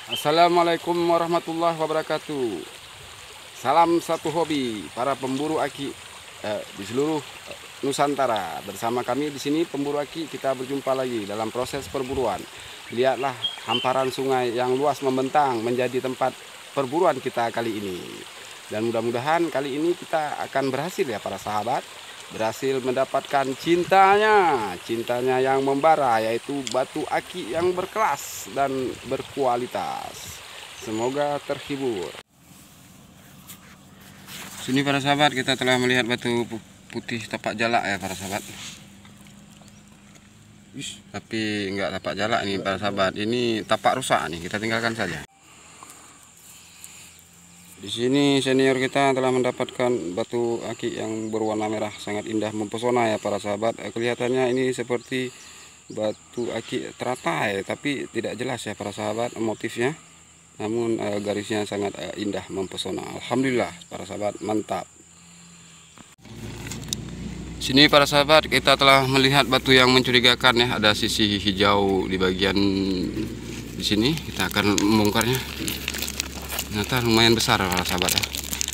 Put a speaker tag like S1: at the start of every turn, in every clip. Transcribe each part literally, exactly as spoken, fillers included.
S1: Assalamualaikum warahmatullahi wabarakatuh. Salam satu hobi para pemburu aki eh, di seluruh eh, Nusantara. Bersama kami di sini pemburu aki, kita berjumpa lagi dalam proses perburuan. Lihatlah hamparan sungai yang luas membentang menjadi tempat perburuan kita kali ini. Dan mudah-mudahan kali ini kita akan berhasil ya para sahabat. Berhasil mendapatkan cintanya, cintanya yang membara, yaitu batu aki yang berkelas dan berkualitas. Semoga terhibur. Sini para sahabat, kita telah melihat batu putih tapak jalak ya para sahabat. Ish, tapi enggak tapak jalak nih para sahabat, ini tapak rusak nih, kita tinggalkan saja. Di sini senior kita telah mendapatkan batu aki yang berwarna merah, sangat indah mempesona ya para sahabat. Kelihatannya ini seperti batu aki teratai, tapi tidak jelas ya para sahabat motifnya. Namun eh, garisnya sangat eh, indah mempesona. Alhamdulillah para sahabat, mantap. Sini para sahabat, kita telah melihat batu yang mencurigakan ya. Ada sisi hijau di bagian di sini. Kita akan membongkarnya. Ternyata lumayan besar para sahabat ya.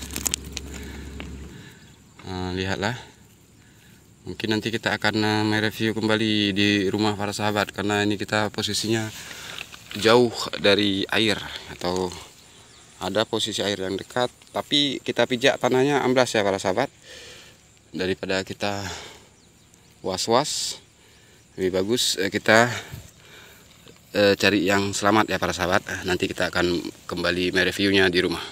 S1: Nah, lihatlah. Mungkin nanti kita akan uh, mereview kembali di rumah para sahabat, karena ini kita posisinya jauh dari air, atau ada posisi air yang dekat, tapi kita pijak tanahnya amblas ya para sahabat. Daripada kita was-was, lebih bagus uh, kita cari yang selamat ya para sahabat. Nanti kita akan kembali mereviewnya di rumah.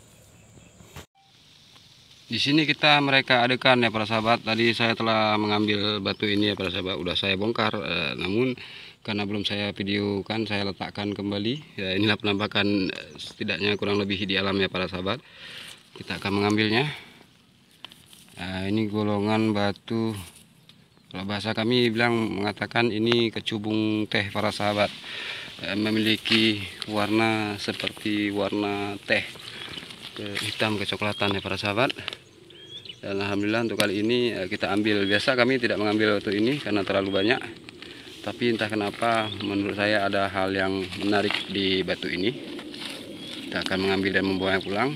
S1: Di sini kita mereka adekan ya para sahabat. Tadi saya telah mengambil batu ini ya para sahabat, udah saya bongkar, eh, namun karena belum saya videokan, saya letakkan kembali ya. Inilah penampakan setidaknya kurang lebih di alam ya para sahabat. Kita akan mengambilnya. Nah, ini golongan batu, kalau bahasa kami bilang mengatakan ini kecubung teh para sahabat, e, memiliki warna seperti warna teh, ke hitam kecoklatan ya para sahabat. Dan alhamdulillah untuk kali ini e, kita ambil. Biasa kami tidak mengambil batu ini karena terlalu banyak, tapi entah kenapa menurut saya ada hal yang menarik di batu ini. Kita akan mengambil dan membawanya pulang.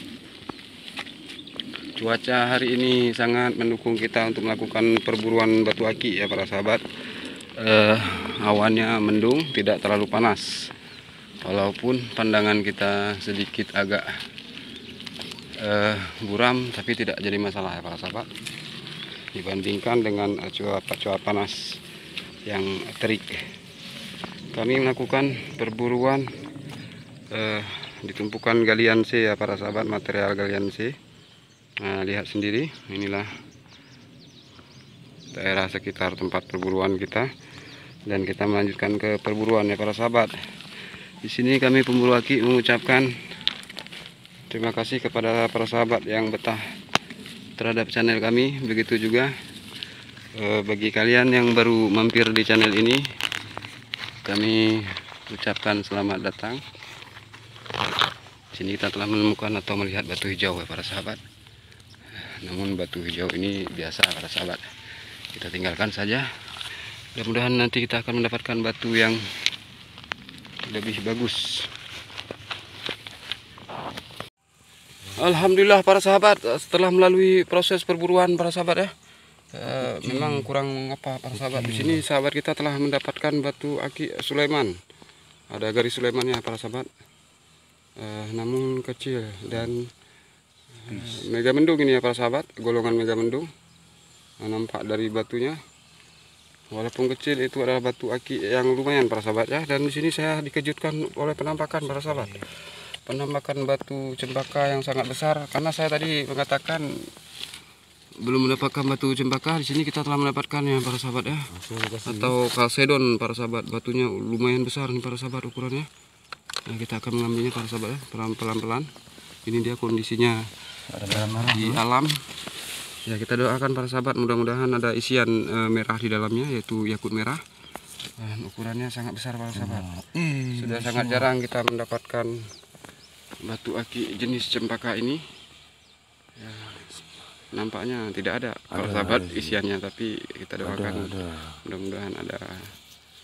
S1: Cuaca hari ini sangat mendukung kita untuk melakukan perburuan batu aki ya para sahabat. Eh, awannya mendung, tidak terlalu panas. Walaupun pandangan kita sedikit agak eh, buram, tapi tidak jadi masalah ya para sahabat. Dibandingkan dengan cuaca panas yang terik. Kami melakukan perburuan eh, di tumpukan galian C ya para sahabat, material galian C. Nah, lihat sendiri, inilah daerah sekitar tempat perburuan kita, dan kita melanjutkan ke perburuan ya para sahabat. Di sini kami pemburu aki mengucapkan terima kasih kepada para sahabat yang betah terhadap channel kami. Begitu juga eh, bagi kalian yang baru mampir di channel ini, kami ucapkan selamat datang. Di sini kita telah menemukan atau melihat batu hijau ya para sahabat. Namun batu hijau ini biasa para sahabat, kita tinggalkan saja. Mudah-mudahan nanti kita akan mendapatkan batu yang lebih bagus. Alhamdulillah para sahabat, setelah melalui proses perburuan para sahabat ya, eh, memang kurang apa para sahabat. Di sini sahabat kita telah mendapatkan batu aki Sulaiman. Ada garis Sulaimannya para sahabat, eh, namun kecil dan mega mendung ini ya para sahabat, golongan mega mendung. Nah, nampak dari batunya, walaupun kecil, itu adalah batu aki yang lumayan para sahabat ya. Dan di sini saya dikejutkan oleh penampakan para sahabat, penampakan batu cempaka yang sangat besar. Karena saya tadi mengatakan belum mendapatkan batu cempaka, di sini kita telah mendapatkannya para sahabat ya, atau kalsedon para sahabat. Batunya lumayan besar nih para sahabat ukurannya. Nah, kita akan mengambilnya para sahabat ya, pelan-pelan. Ini dia kondisinya di alam ya. Kita doakan para sahabat, mudah-mudahan ada isian e, merah di dalamnya, yaitu yakut merah. Dan ukurannya sangat besar para sahabat. Sudah sangat jarang kita mendapatkan batu aki jenis cempaka ini ya. Nampaknya tidak ada para sahabat isiannya, tapi kita doakan mudah-mudahan ada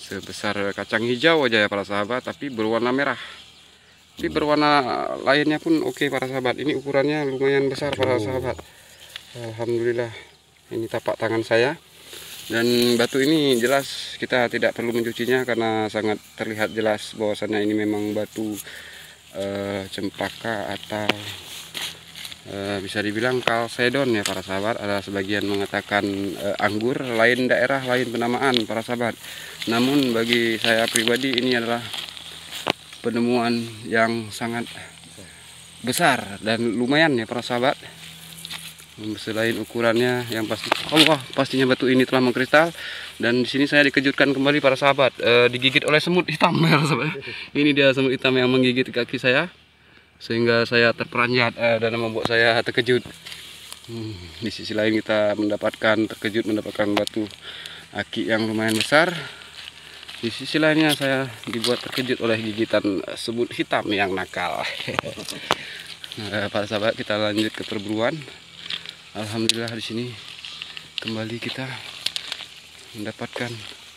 S1: sebesar kacang hijau aja ya para sahabat, tapi berwarna merah. Tapi berwarna lainnya pun oke para sahabat. Ini ukurannya lumayan besar para sahabat. Alhamdulillah. Ini tapak tangan saya. Dan batu ini jelas kita tidak perlu mencucinya karena sangat terlihat jelas bahwasannya ini memang batu uh, cempaka atau uh, bisa dibilang kalsedon ya para sahabat. Ada sebagian mengatakan uh, anggur, lain daerah lain penamaan para sahabat. Namun bagi saya pribadi ini adalah penemuan yang sangat besar dan lumayan ya para sahabat. Selain ukurannya yang pasti, Allah pastinya batu ini telah mengkristal. Dan di sini saya dikejutkan kembali para sahabat, e, digigit oleh semut hitam ya sahabat. Ini dia semut hitam yang menggigit kaki saya, sehingga saya terperanjat e, dan membuat saya terkejut. Hmm, di sisi lain kita mendapatkan terkejut mendapatkan batu aki yang lumayan besar. Di sisi lainnya saya dibuat terkejut oleh gigitan semut hitam yang nakal. Nah, para sahabat, kita lanjut ke perburuan. Alhamdulillah di sini kembali kita mendapatkan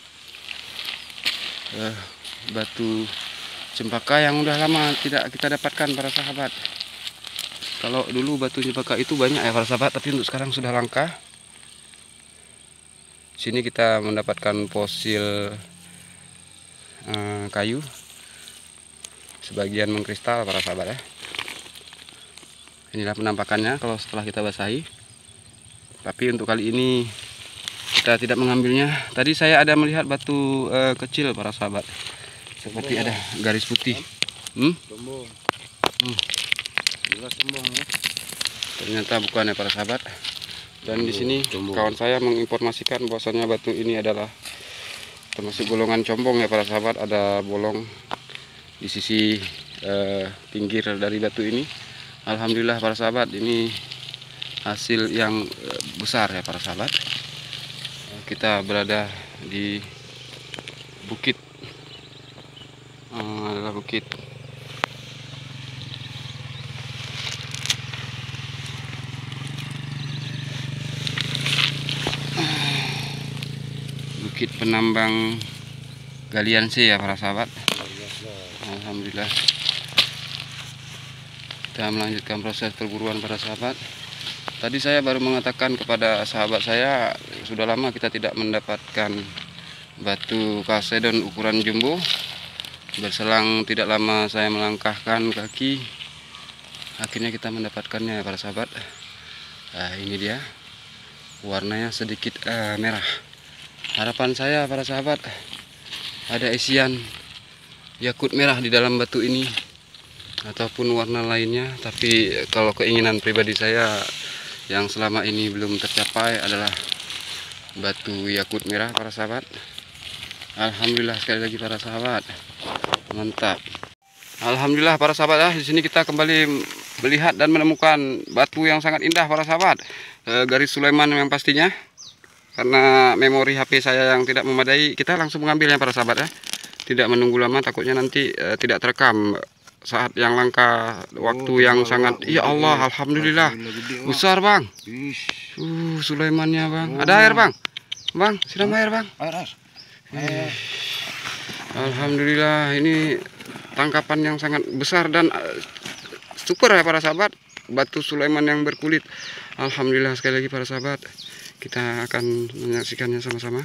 S1: uh, batu cempaka yang udah lama tidak kita dapatkan para sahabat. Kalau dulu batu cempaka itu banyak ya para sahabat, tapi untuk sekarang sudah langka. Sini kita mendapatkan fosil uh, kayu, sebagian mengkristal para sahabat ya. Inilah penampakannya kalau setelah kita basahi. Tapi untuk kali ini kita tidak mengambilnya. Tadi saya ada melihat batu uh, kecil para sahabat, seperti ada garis putih. Hmm? Hmm. Ternyata bukan ya para sahabat. Dan di sini kawan saya menginformasikan bahwasannya batu ini adalah termasuk golongan combong ya para sahabat. Ada bolong di sisi uh, pinggir dari batu ini. Alhamdulillah para sahabat, ini hasil yang besar ya para sahabat. Kita berada di bukit, hmm, adalah bukit bukit penambang galian C ya para sahabat. Alhamdulillah kita melanjutkan proses perburuan para sahabat. Tadi saya baru mengatakan kepada sahabat saya, sudah lama kita tidak mendapatkan batu kalsedon ukuran jumbo. Berselang tidak lama saya melangkahkan kaki, akhirnya kita mendapatkannya para sahabat. Nah, ini dia, warnanya sedikit uh, merah. Harapan saya para sahabat, ada isian yakut merah di dalam batu ini ataupun warna lainnya. Tapi kalau keinginan pribadi saya yang selama ini belum tercapai adalah batu yakut merah para sahabat. Alhamdulillah sekali lagi para sahabat, mantap. Alhamdulillah para sahabat ya, di sini kita kembali melihat dan menemukan batu yang sangat indah para sahabat. E, garis Sulaiman yang pastinya, karena memori H P saya yang tidak memadai, kita langsung mengambilnya para sahabat ya. Tidak menunggu lama, takutnya nanti e, tidak terekam saat yang langka, waktu oh, yang sangat Allah, ya Allah, alhamdulillah, alhamdulillah besar bang. Uh, Sulaimannya bang. Oh. Ada air bang, bang siram oh. air bang. Air, air. air. Alhamdulillah, ini tangkapan yang sangat besar dan uh, super ya para sahabat. Batu Sulaiman yang berkulit. Alhamdulillah sekali lagi para sahabat. Kita akan menyaksikannya sama-sama.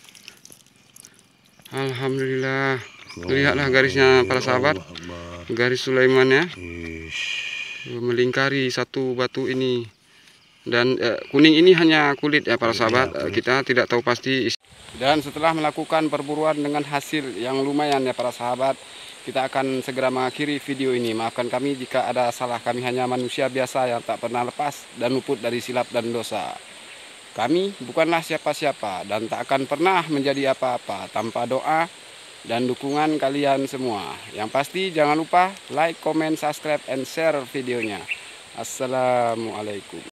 S1: Alhamdulillah. Lihatlah garisnya para sahabat. Garis Sulaiman ya, melingkari satu batu ini. Dan eh, kuning ini hanya kulit ya para sahabat, eh, kita tidak tahu pasti. Dan setelah melakukan perburuan dengan hasil yang lumayan ya para sahabat, kita akan segera mengakhiri video ini. Maafkan kami jika ada salah, kami hanya manusia biasa yang tak pernah lepas dan luput dari silap dan dosa. Kami bukanlah siapa-siapa dan tak akan pernah menjadi apa-apa tanpa doa dan dukungan kalian semua. Yang pasti jangan lupa like, comment, subscribe, and share videonya. Assalamualaikum.